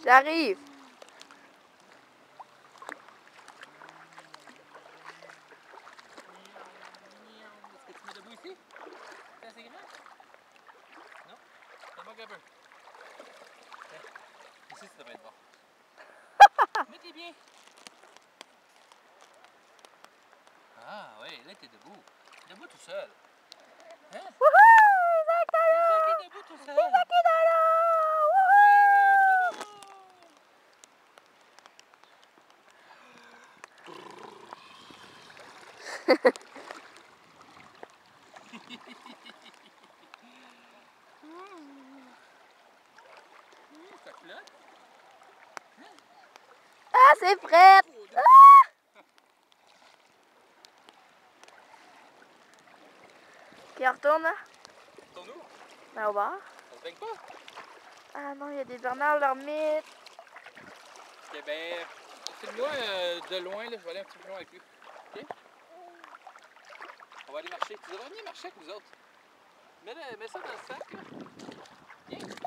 J'arrive. Est-ce que tu mets debout ici? C'est assez grand? Non? Ça manque un peu. Tiens. Ici, ça devrait être bon. Mets-les bien. Ah oui, là t'es debout. Debout tout seul. Hein? Wouhou! Isaac est là! Isaac est debout tout seul. Isaac est là! Ça flotte? Ah, c'est prêt! Ah! Ok, on retourne là? Retourne où? Ben, au bar. Ça se baigne pas? Ah non, il y a des Bernard Lhermitte. Ok, ben, filme-moi de loin, là, je vais aller un petit peu loin avec lui. Ok? On va aller marcher. Tu devrais venir marcher avec nous autres. Mets ça dans le sac, là. Viens.